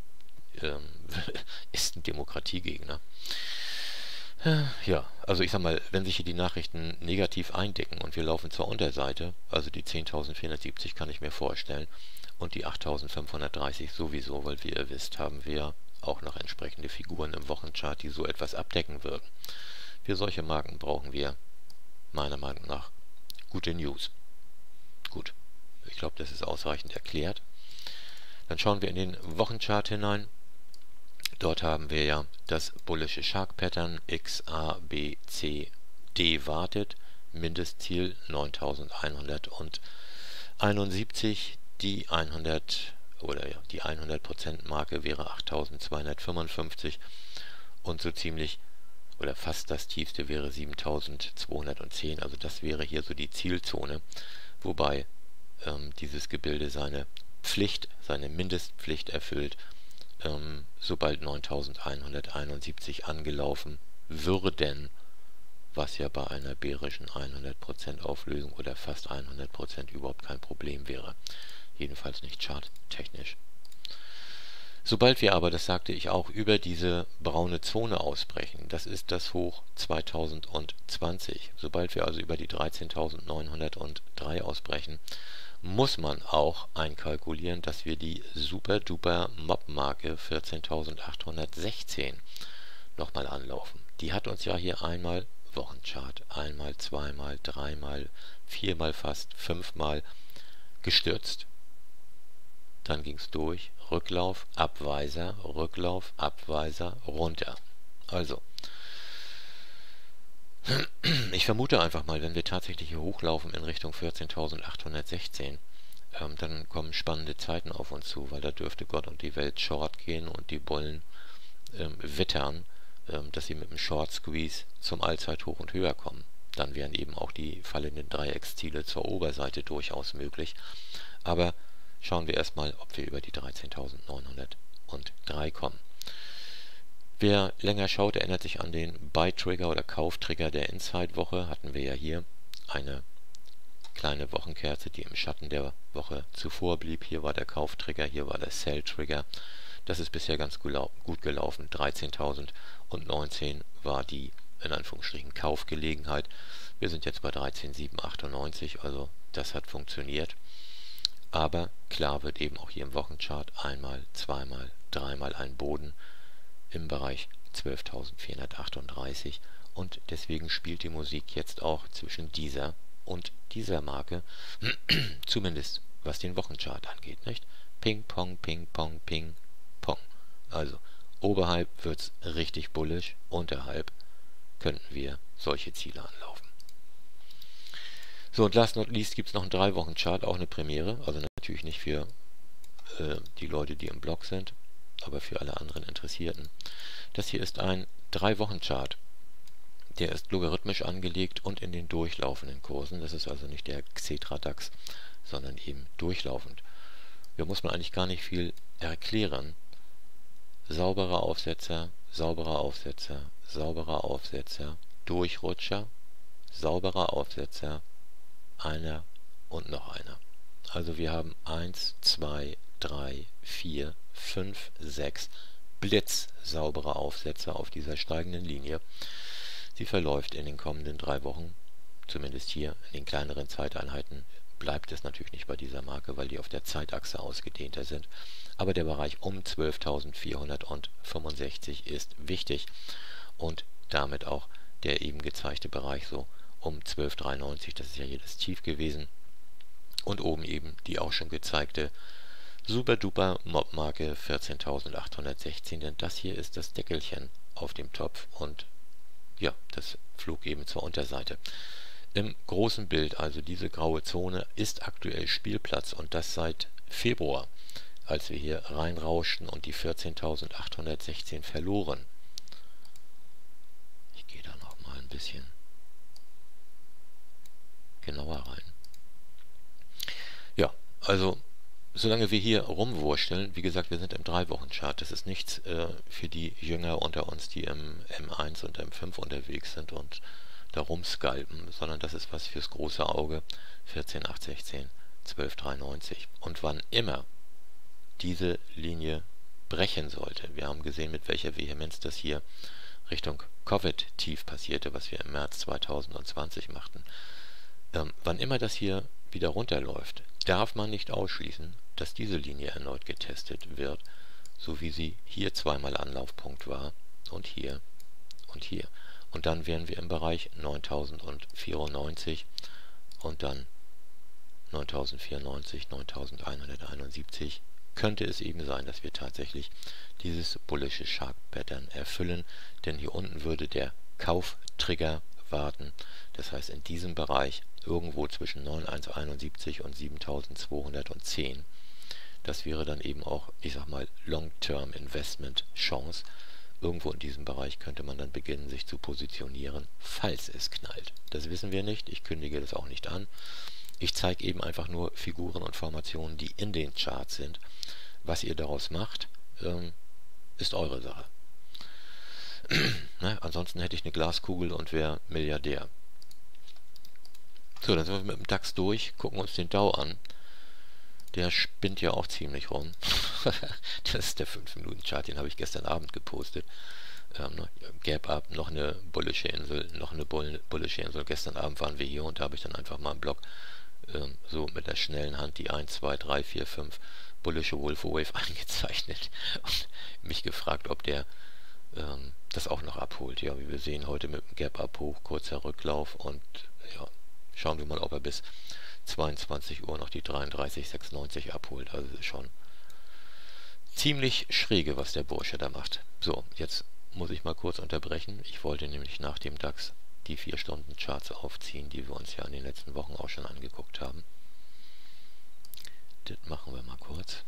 ist ein Demokratiegegner. Ja, also ich sag mal, wenn sich hier die Nachrichten negativ eindecken und wir laufen zur Unterseite, also die 10.470 kann ich mir vorstellen und die 8.530 sowieso, weil wie ihr wisst, haben wir auch noch entsprechende Figuren im Wochenchart, die so etwas abdecken würden. Für solche Marken brauchen wir meiner Meinung nach gute News. Gut, ich glaube, das ist ausreichend erklärt. Dann schauen wir in den Wochenchart hinein. Dort haben wir ja das bullische Shark Pattern X, A, B, C, D wartet. Mindestziel 9.171. Die 100 oder ja, die 100% Marke wäre 8.255 und so ziemlich oder fast das tiefste wäre 7.210. Also das wäre hier so die Zielzone, wobei dieses Gebilde seine Pflicht, seine Mindestpflicht erfüllt, sobald 9.171 angelaufen würden, was ja bei einer bärischen 100% Auflösung oder fast 100% überhaupt kein Problem wäre. Jedenfalls nicht charttechnisch. Sobald wir aber, das sagte ich auch, über diese braune Zone ausbrechen, das ist das Hoch 2020, sobald wir also über die 13.903 ausbrechen, muss man auch einkalkulieren, dass wir die super-duper Mob-Marke 14.816 nochmal anlaufen. Die hat uns ja hier einmal Wochenchart, einmal, zweimal, dreimal, viermal fast, fünfmal gestürzt. Dann ging es durch, Rücklauf, Abweiser, runter. Also, ich vermute einfach mal, wenn wir tatsächlich hier hochlaufen in Richtung 14.816, dann kommen spannende Zeiten auf uns zu, weil da dürfte Gott und die Welt Short gehen und die Bullen wittern, dass sie mit dem Short Squeeze zum Allzeithoch und höher kommen. Dann wären eben auch die fallenden Dreiecksziele zur Oberseite durchaus möglich. Aber schauen wir erstmal, ob wir über die 13.903 kommen. Wer länger schaut, erinnert sich an den Buy-Trigger oder Kauftrigger der Inside-Woche. Hatten wir ja hier eine kleine Wochenkerze, die im Schatten der Woche zuvor blieb. Hier war der Kauftrigger, hier war der Sell-Trigger. Das ist bisher ganz gut gelaufen. 13.019 war die, in Anführungsstrichen, Kaufgelegenheit. Wir sind jetzt bei 13.798, also das hat funktioniert. Aber klar wird eben auch hier im Wochenchart einmal, zweimal, dreimal ein Boden im Bereich 12.438 und deswegen spielt die Musik jetzt auch zwischen dieser und dieser Marke, zumindest was den Wochenchart angeht, nicht? Ping, Pong, Ping, Pong, Ping, Pong. Also oberhalb wird's richtig bullisch, unterhalb könnten wir solche Ziele anlaufen. So, und last not least gibt es noch einen 3-Wochen-Chart, auch eine Premiere, also natürlich nicht für die Leute, die im Blog sind, aber für alle anderen Interessierten. Das hier ist ein 3-Wochen-Chart. Der ist logarithmisch angelegt und in den durchlaufenden Kursen. Das ist also nicht der Xetra DAX, sondern eben durchlaufend. Hier muss man eigentlich gar nicht viel erklären. Sauberer Aufsetzer, sauberer Aufsetzer, sauberer Aufsetzer, Durchrutscher, sauberer Aufsetzer, einer und noch einer. Also wir haben 1, 2, 3, 4, 5, 6 blitzsaubere Aufsätze auf dieser steigenden Linie. Sie verläuft in den kommenden 3 Wochen, zumindest hier in den kleineren Zeiteinheiten, bleibt es natürlich nicht bei dieser Marke, weil die auf der Zeitachse ausgedehnter sind. Aber der Bereich um 12.465 ist wichtig und damit auch der eben gezeigte Bereich so um 12.93, das ist ja hier das Tief gewesen. Und oben eben die auch schon gezeigte Super Duper Mob-Marke 14.816, denn das hier ist das Deckelchen auf dem Topf und ja, das flog eben zur Unterseite. Im großen Bild, also diese graue Zone, ist aktuell Spielplatz und das seit Februar, als wir hier reinrauschten und die 14.816 verloren. Ich gehe da noch mal ein bisschen genauer rein. Ja, also solange wir hier rumwursteln, wie gesagt, wir sind im 3-Wochen-Chart, das ist nichts für die Jünger unter uns, die im M1 und M5 unterwegs sind und da rumscalpen, sondern das ist was fürs große Auge, 14.816, 12.93. Und wann immer diese Linie brechen sollte, wir haben gesehen, mit welcher Vehemenz das hier Richtung Covid-Tief passierte, was wir im März 2020 machten, wann immer das hier wieder runterläuft, darf man nicht ausschließen, dass diese Linie erneut getestet wird, so wie sie hier zweimal Anlaufpunkt war und hier und hier. Und dann wären wir im Bereich 9.094 und dann 9.094, 9.171. Könnte es eben sein, dass wir tatsächlich dieses bullische Shark Pattern erfüllen, denn hier unten würde der Kauftrigger warten. Das heißt, in diesem Bereich irgendwo zwischen 9.171 und 7.210. Das wäre dann eben auch, ich sag mal, Long-Term Investment Chance. Irgendwo in diesem Bereich könnte man dann beginnen, sich zu positionieren, falls es knallt. Das wissen wir nicht, ich kündige das auch nicht an. Ich zeige eben einfach nur Figuren und Formationen, die in den Charts sind. Was ihr daraus macht, ist eure Sache. Ne? Ansonsten hätte ich eine Glaskugel und wäre Milliardär. So, dann sind wir mit dem DAX durch, gucken uns den Dow an. Der spinnt ja auch ziemlich rum. Das ist der 5-Minuten-Chart, den habe ich gestern Abend gepostet. Gap Up, noch eine bullische Insel, noch eine bullische Insel. Gestern Abend waren wir hier und da habe ich dann einfach mal im Blog so mit der schnellen Hand die 1, 2, 3, 4, 5 bullische Wolf Wave eingezeichnet und mich gefragt, ob der das auch noch abholt. Ja, wie wir sehen, heute mit dem Gap Up hoch, kurzer Rücklauf und ja, schauen wir mal, ob er bis 22 Uhr noch die 33,96 abholt. Also ist schon ziemlich schräge, was der Bursche da macht. So, jetzt muss ich mal kurz unterbrechen. Ich wollte nämlich nach dem DAX die 4-Stunden-Charts aufziehen, die wir uns ja in den letzten Wochen auch schon angeguckt haben. Das machen wir mal kurz.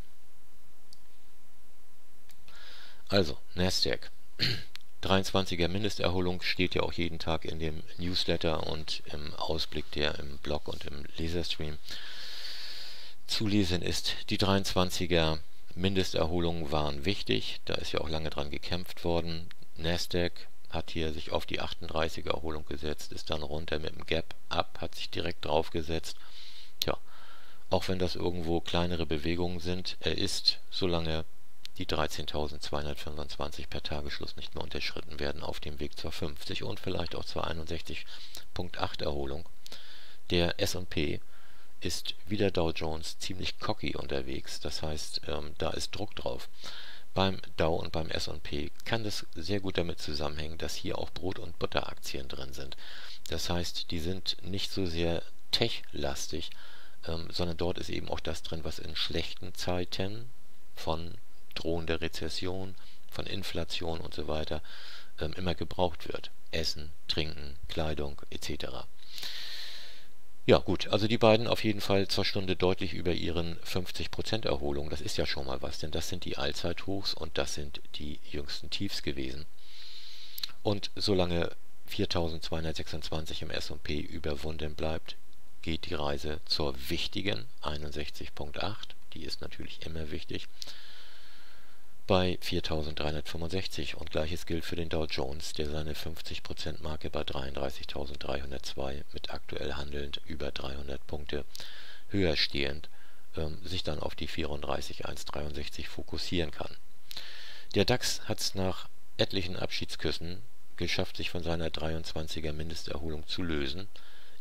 Also, Nasdaq. 23er Mindesterholung steht ja auch jeden Tag in dem Newsletter und im Ausblick, der im Blog und im Leserstream zu lesen ist. Die 23er Mindesterholungen waren wichtig, da ist ja auch lange dran gekämpft worden. Nasdaq hat hier sich auf die 38er Erholung gesetzt, ist dann runter mit dem Gap Up, hat sich direkt draufgesetzt. Tja, auch wenn das irgendwo kleinere Bewegungen sind, er ist, solange die 13.225 per Tagesschluss nicht mehr unterschritten werden, auf dem Weg zur 50 und vielleicht auch zur 61.8 Erholung. Der S&P ist wie der Dow Jones ziemlich cocky unterwegs, das heißt, da ist Druck drauf. Beim Dow und beim S&P kann das sehr gut damit zusammenhängen, dass hier auch Brot- und Butteraktien drin sind. Das heißt, die sind nicht so sehr tech-lastig, sondern dort ist eben auch das drin, was in schlechten Zeiten von drohender Rezession, von Inflation und so weiter immer gebraucht wird. Essen, Trinken, Kleidung etc. Ja gut, also die beiden auf jeden Fall zur Stunde deutlich über ihren 50% Erholung. Das ist ja schon mal was, denn das sind die Allzeithochs und das sind die jüngsten Tiefs gewesen. Und solange 4.226 im S&P überwunden bleibt, geht die Reise zur wichtigen 61.8. Die ist natürlich immer wichtig. Bei 4.365 und gleiches gilt für den Dow Jones, der seine 50% Marke bei 33.302 mit aktuell handelnd über 300 Punkte höher stehend sich dann auf die 34.163 fokussieren kann. Der DAX hat es nach etlichen Abschiedsküssen geschafft, sich von seiner 23er Mindesterholung zu lösen,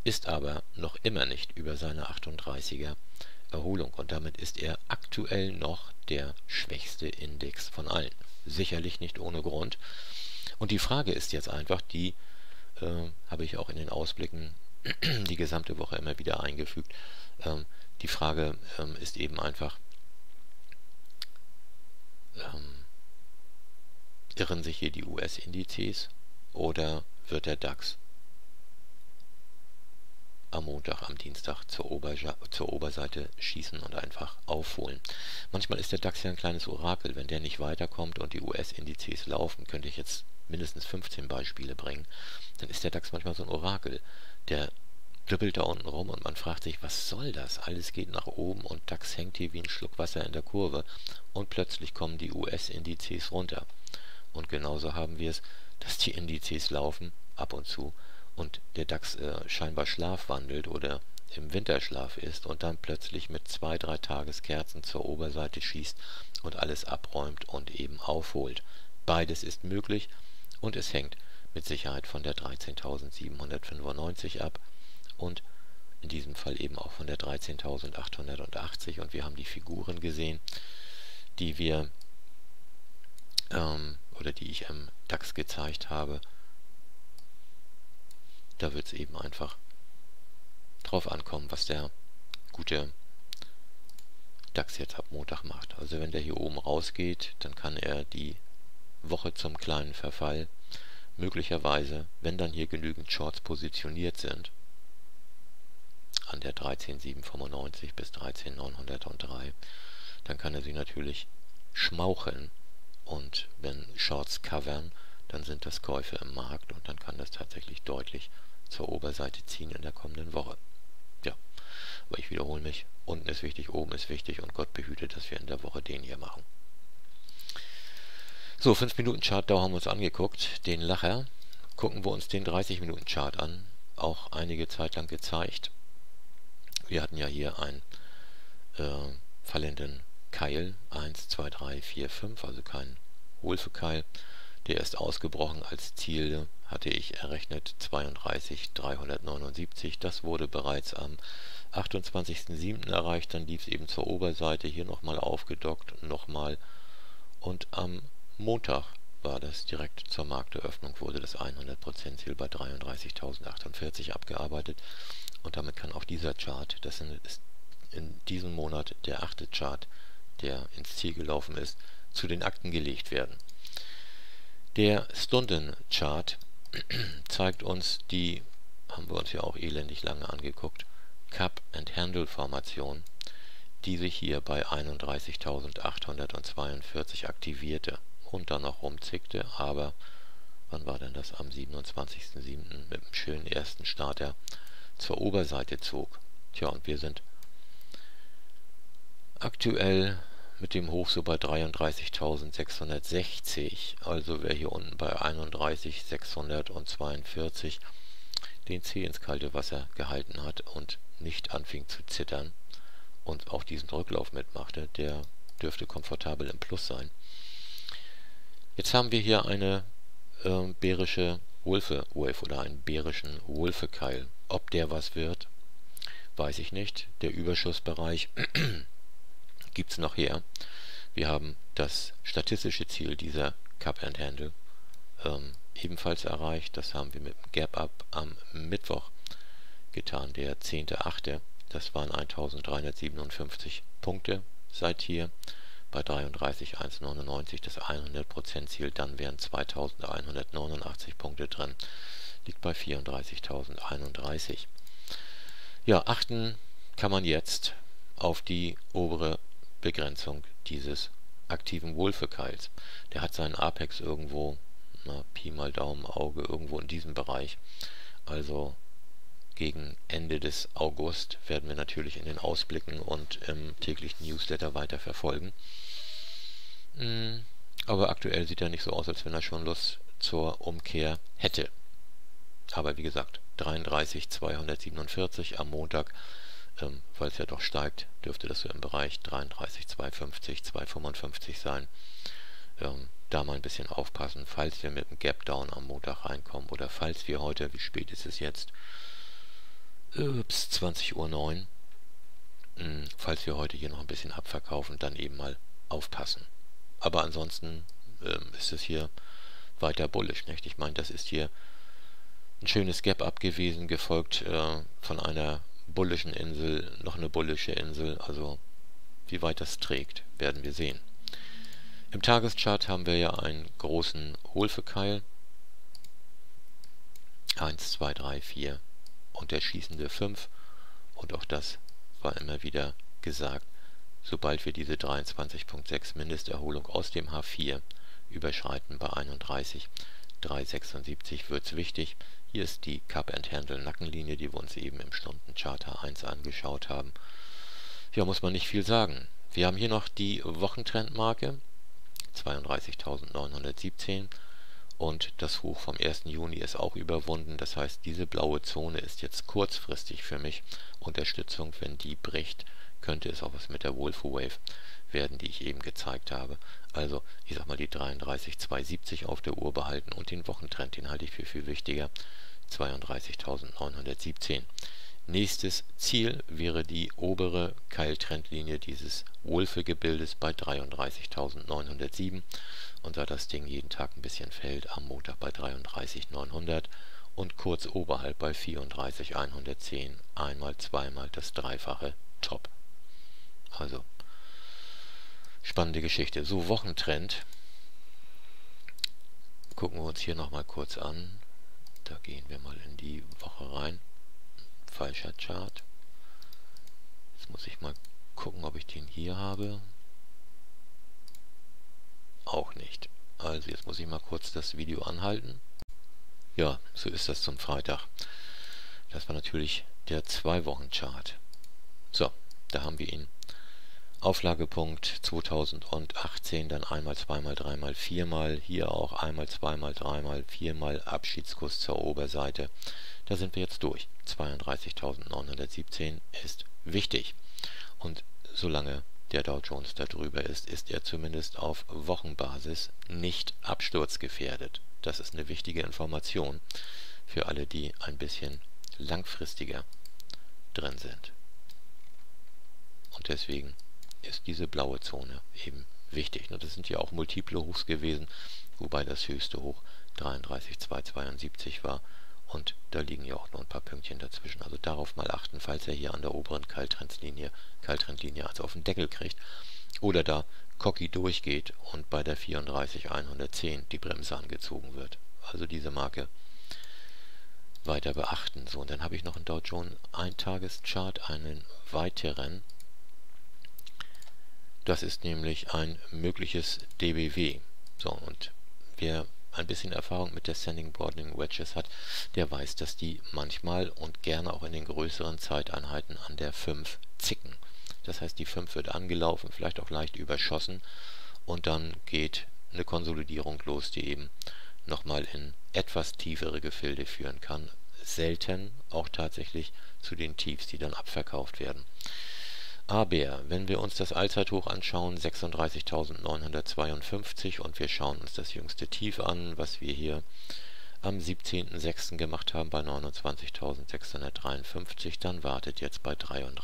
ist aber noch immer nicht über seine 38er Erholung und damit ist er aktuell noch der schwächste Index von allen. Sicherlich nicht ohne Grund. Und die Frage ist jetzt einfach, die habe ich auch in den Ausblicken die gesamte Woche immer wieder eingefügt. Die Frage ist eben einfach, irren sich hier die US-Indizes oder wird der DAX am Montag, am Dienstag zur Oberseite schießen und einfach aufholen? Manchmal ist der DAX ja ein kleines Orakel. Wenn der nicht weiterkommt und die US-Indizes laufen, könnte ich jetzt mindestens 15 Beispiele bringen, dann ist der DAX manchmal so ein Orakel. Der dribbelt da unten rum und man fragt sich, was soll das? Alles geht nach oben und DAX hängt hier wie ein Schluck Wasser in der Kurve und plötzlich kommen die US-Indizes runter. Und genauso haben wir es, dass die Indizes laufen, ab und zu, und der DAX scheinbar schlafwandelt oder im Winterschlaf ist und dann plötzlich mit 2-3 Tageskerzen zur Oberseite schießt und alles abräumt und eben aufholt. Beides ist möglich und es hängt mit Sicherheit von der 13.795 ab und in diesem Fall eben auch von der 13.880 und wir haben die Figuren gesehen, die wir oder die ich im DAX gezeigt habe. Da wird es eben einfach drauf ankommen, was der gute DAX jetzt ab Montag macht. Also wenn der hier oben rausgeht, dann kann er die Woche zum kleinen Verfall möglicherweise, wenn dann hier genügend Shorts positioniert sind, an der 13.795 bis 13.903, dann kann er sie natürlich schmaucheln und wenn Shorts covern, dann sind das Käufe im Markt und dann kann das tatsächlich deutlich zur Oberseite ziehen in der kommenden Woche. Ja, aber ich wiederhole mich, unten ist wichtig, oben ist wichtig und Gott behüte, dass wir in der Woche den hier machen. So, 5-Minuten-Chart, da haben wir uns angeguckt, den Lacher. Gucken wir uns den 30-Minuten-Chart an, auch einige Zeit lang gezeigt. Wir hatten ja hier einen fallenden Keil, 1, 2, 3, 4, 5, also kein Wolfe-Keil. Der ist ausgebrochen. Als Ziel hatte ich errechnet 32.379. Das wurde bereits am 28.07. erreicht. Dann lief es eben zur Oberseite, hier nochmal aufgedockt, nochmal. Und am Montag war das direkt zur Markteröffnung, wurde das 100% Ziel bei 33.048 abgearbeitet. Und damit kann auch dieser Chart, das ist in diesem Monat der 8. Chart, der ins Ziel gelaufen ist, zu den Akten gelegt werden. Der Stundenchart zeigt uns die, haben wir uns ja auch elendig lange angeguckt, Cup-and-Handle-Formation, die sich hier bei 31.842 aktivierte und dann noch rumzickte, aber wann war denn das? Am 27.07. mit einem schönen ersten Starter zur Oberseite zog. Tja, und wir sind aktuell mit dem Hoch so bei 33.660, also wer hier unten bei 31.642 den Zeh ins kalte Wasser gehalten hat und nicht anfing zu zittern und auch diesen Rücklauf mitmachte, der dürfte komfortabel im Plus sein. Jetzt haben wir hier eine bärische Wolfe oder einen bärischen Wolfe-Keil. Ob der was wird, weiß ich nicht. Der Überschussbereich gibt es noch her. Wir haben das statistische Ziel dieser Cup-and-Handle ebenfalls erreicht. Das haben wir mit dem Gap-Up am Mittwoch getan, der 10.8. Das waren 1.357 Punkte seit hier bei 33.199 das 100% Ziel. Dann wären 2.189 Punkte drin. Liegt bei 34.031. Ja, achten kann man jetzt auf die obere Begrenzung dieses aktiven Wolfe-Keils. Der hat seinen Apex irgendwo, Pi mal Daumen, Auge, irgendwo in diesem Bereich. Also gegen Ende des August werden wir natürlich in den Ausblicken und im täglichen Newsletter weiter verfolgen. Aber aktuell sieht er nicht so aus, als wenn er schon Lust zur Umkehr hätte. Aber wie gesagt, 33.247 am Montag, weil es ja doch steigt, dürfte das so im Bereich 33.250, 255 sein. Da mal ein bisschen aufpassen, falls wir mit dem Gap Down am Montag reinkommen oder falls wir heute, wie spät ist es jetzt, Ups, 20:09 Uhr. Falls wir heute hier noch ein bisschen abverkaufen, dann eben mal aufpassen. Aber ansonsten ist es hier weiter bullish, nicht? Ich meine, das ist hier ein schönes Gap-Up gewesen, gefolgt von einer bullischen Insel, noch eine bullische Insel. Also wie weit das trägt, werden wir sehen. Im Tageschart haben wir ja einen großen Wohlfühlkeil. 1, 2, 3, 4 und der schießende 5. Und auch das war immer wieder gesagt, sobald wir diese 23,6 Mindesterholung aus dem H4 überschreiten bei 31,376 wird es wichtig. Hier ist die Cup-and-Handle-Nackenlinie, die wir uns eben im Stundenchart H1 angeschaut haben. Ja, muss man nicht viel sagen. Wir haben hier noch die Wochentrendmarke 32.917 und das Hoch vom 1. Juni ist auch überwunden. Das heißt, diese blaue Zone ist jetzt kurzfristig für mich Unterstützung. Wenn die bricht, könnte es auch was mit der Wolf Wave werden, die ich eben gezeigt habe. Also, ich sag mal, die 33,270 auf der Uhr behalten und den Wochentrend, den halte ich für viel wichtiger. 32.917. Nächstes Ziel wäre die obere Keiltrendlinie dieses Wolfe-Gebildes bei 33.907 und da das Ding jeden Tag ein bisschen fällt, am Montag bei 33.900 und kurz oberhalb bei 34.110, einmal, zweimal das dreifache Top. Also, spannende Geschichte. So, Wochentrend. Gucken wir uns hier nochmal kurz an. Da gehen wir mal in die Woche rein. Falscher Chart. Jetzt muss ich mal gucken, ob ich den hier habe. Auch nicht. Also jetzt muss ich mal kurz das Video anhalten. Ja, so ist das zum Freitag. Das war natürlich der 2-Wochen-Chart. So, da haben wir ihn. Auflagepunkt 2018, dann einmal, zweimal, dreimal, viermal. Hier auch einmal, zweimal, dreimal, viermal. Abschiedskurs zur Oberseite. Da sind wir jetzt durch. 32.917 ist wichtig. Und solange der Dow Jones da drüber ist, ist er zumindest auf Wochenbasis nicht absturzgefährdet. Das ist eine wichtige Information für alle, die ein bisschen langfristiger drin sind. Und deswegen ist diese blaue Zone eben wichtig. Und das sind ja auch multiple Hochs gewesen, wobei das höchste Hoch 33,272 war. Und da liegen ja auch noch ein paar Pünktchen dazwischen. Also darauf mal achten, falls er hier an der oberen Keiltrendlinie also auf den Deckel kriegt. Oder da cocky durchgeht und bei der 34.110 die Bremse angezogen wird. Also diese Marke weiter beachten. So, und dann habe ich noch einen Dow Jones Eintageschart, einen weiteren. Das ist nämlich ein mögliches DBW. So, und wer ein bisschen Erfahrung mit der Standing Boarding Wedges hat, der weiß, dass die manchmal und gerne auch in den größeren Zeiteinheiten an der 5 zicken. Das heißt, die 5 wird angelaufen, vielleicht auch leicht überschossen und dann geht eine Konsolidierung los, die eben nochmal in etwas tiefere Gefilde führen kann. Selten auch tatsächlich zu den Tiefs, die dann abverkauft werden. Aber wenn wir uns das Allzeithoch anschauen, 36.952 und wir schauen uns das jüngste Tief an, was wir hier am 17.06. gemacht haben bei 29.653, dann wartet jetzt bei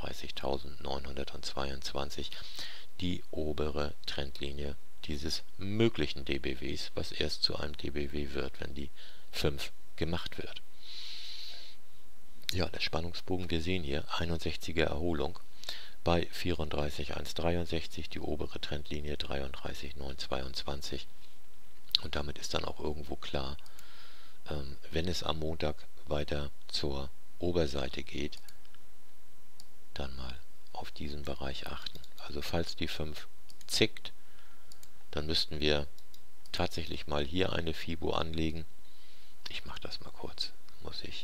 33.922 die obere Trendlinie dieses möglichen DBWs, was erst zu einem DBW wird, wenn die 5 gemacht wird. Ja, der Spannungsbogen, wir sehen hier 61er Erholung bei 34,163, die obere Trendlinie 33,922 und damit ist dann auch irgendwo klar, wenn es am Montag weiter zur Oberseite geht, dann mal auf diesen Bereich achten. Also falls die 5 zickt, dann müssten wir tatsächlich mal hier eine FIBO anlegen. Ich mache das mal kurz, muss ich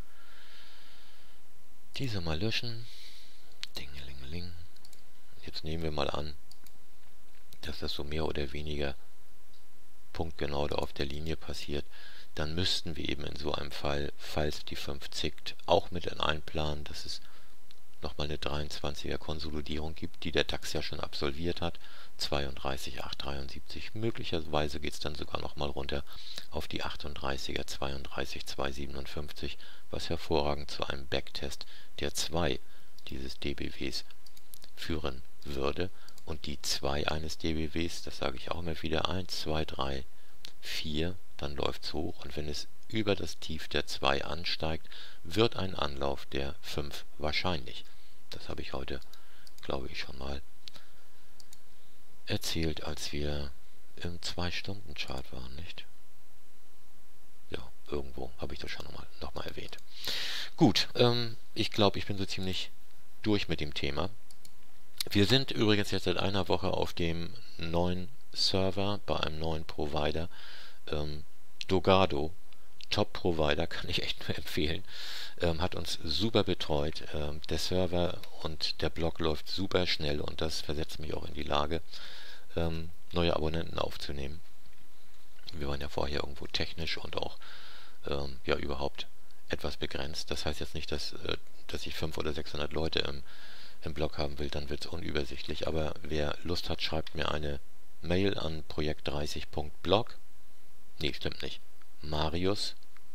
diese mal löschen. Dingelingeling. Jetzt nehmen wir mal an, dass das so mehr oder weniger punktgenau da auf der Linie passiert. Dann müssten wir eben in so einem Fall, falls die 5 zickt, auch mit einplanen, dass es nochmal eine 23er Konsolidierung gibt, die der DAX ja schon absolviert hat. 32,873. Möglicherweise geht es dann sogar nochmal runter auf die 38er, 32,257, was hervorragend zu einem Backtest der 2 dieses DBWs führen würde. Und die 2 eines DBWs, das sage ich auch immer wieder, 1, 2, 3, 4, dann läuft es hoch. Und wenn es über das Tief der 2 ansteigt, wird ein Anlauf der 5 wahrscheinlich. Das habe ich heute, glaube ich, schon mal erzählt, als wir im 2-Stunden-Chart waren, nicht? Ja, irgendwo habe ich das schon noch mal erwähnt. Gut, ich glaube, ich bin so ziemlich durch mit dem Thema. Wir sind übrigens jetzt seit einer Woche auf dem neuen Server bei einem neuen Provider. Dogado, Top-Provider, kann ich echt nur empfehlen. Hat uns super betreut. Der Server und der Blog läuft super schnell und das versetzt mich auch in die Lage, neue Abonnenten aufzunehmen. Wir waren ja vorher irgendwo technisch und auch ja überhaupt etwas begrenzt. Das heißt jetzt nicht, dass ich 500 oder 600 Leute im Blog haben will, dann wird es unübersichtlich. Aber wer Lust hat, schreibt mir eine Mail an projekt30.blog. Nee, stimmt nicht. Marius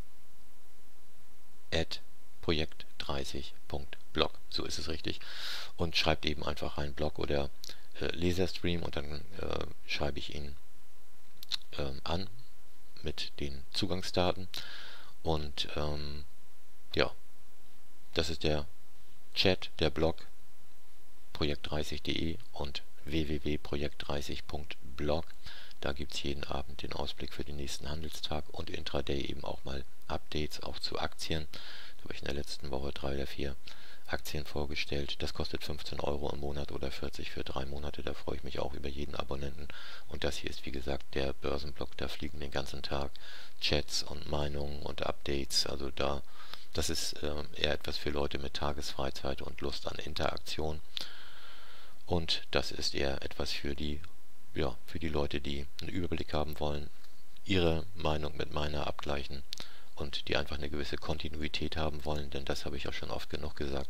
@projekt30.blog. So ist es richtig. Und schreibt eben einfach rein Blog oder Laserstream und dann schreibe ich ihn an mit den Zugangsdaten. Und ja, das ist der Chat, der Blog projekt30.de und www.projekt30.blog. Da gibt es jeden Abend den Ausblick für den nächsten Handelstag und Intraday eben auch mal Updates auch zu Aktien. Da habe ich in der letzten Woche 3 oder 4 Aktien vorgestellt. Das kostet 15 Euro im Monat oder 40 für 3 Monate. Da freue ich mich auch über jeden Abonnenten. Und das hier ist wie gesagt der Börsenblog. Da fliegen den ganzen Tag Chats und Meinungen und Updates. Also das ist eher etwas für Leute mit Tagesfreizeit und Lust an Interaktion. Und das ist eher etwas für die Leute, die einen Überblick haben wollen, ihre Meinung mit meiner abgleichen und die einfach eine gewisse Kontinuität haben wollen, denn das habe ich auch schon oft genug gesagt.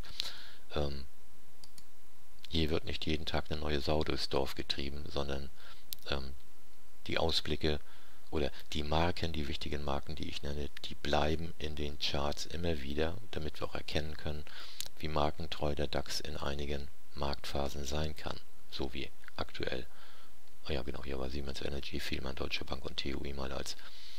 Hier wird nicht jeden Tag eine neue Sau durchs Dorf getrieben, sondern die Ausblicke oder die Marken, die wichtigen Marken, die ich nenne, die bleiben in den Charts immer wieder, damit wir auch erkennen können, wie markentreu der DAX in einigen Marktphasen sein kann, so wie aktuell. Ja genau, hier war Siemens Energy, Vielmann, Deutsche Bank und TUI mal als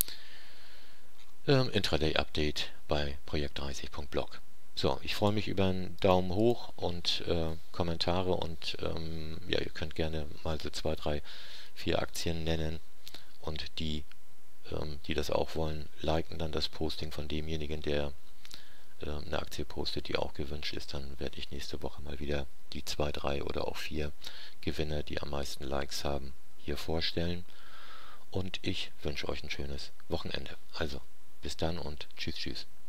Intraday-Update bei projekt30.blog. So, ich freue mich über einen Daumen hoch und Kommentare und ja, ihr könnt gerne mal so 2, 3, 4 Aktien nennen und die das auch wollen, liken dann das Posting von demjenigen, der eine Aktie postet, die auch gewünscht ist. Dann werde ich nächste Woche mal wieder die 2, 3 oder auch 4 Gewinner, die am meisten Likes haben, hier vorstellen. Und ich wünsche euch ein schönes Wochenende. Also, bis dann und tschüss, tschüss.